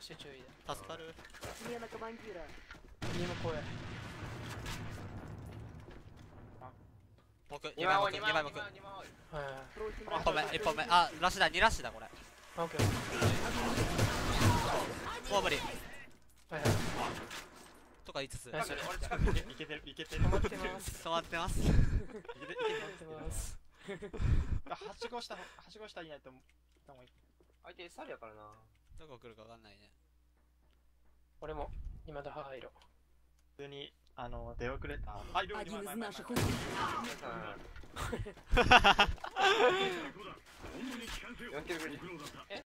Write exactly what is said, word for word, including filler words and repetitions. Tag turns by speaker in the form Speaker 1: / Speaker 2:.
Speaker 1: し注意
Speaker 2: 助かる。
Speaker 3: Смена командира.
Speaker 1: 右向こうへ。
Speaker 2: 僕
Speaker 4: にまい
Speaker 2: にまい僕。
Speaker 4: にまいにまい
Speaker 1: はいはい。
Speaker 3: Просим
Speaker 2: 一本目一本目。あ、ラッシュだにラッシュだこれ。
Speaker 1: オッケー。
Speaker 2: もう無理
Speaker 1: はいはい。
Speaker 2: とか言いつつ
Speaker 1: ナイス。
Speaker 4: 俺近くに
Speaker 5: いけてるいけてる
Speaker 1: 止まってます。
Speaker 2: 止まってます
Speaker 5: いけてるいけ
Speaker 1: 止まってます。
Speaker 5: てるはしごしたはしごしたいないと思った方がいい。
Speaker 4: 相手サルやからな。
Speaker 2: どこ来るかわかんないね。
Speaker 1: 俺も今だ入ろう。
Speaker 5: 普通にあの出遅れた。あいるいる。
Speaker 3: Один из
Speaker 5: 前前前
Speaker 3: наших
Speaker 5: 前
Speaker 3: убийц.
Speaker 4: よんキルぶり。え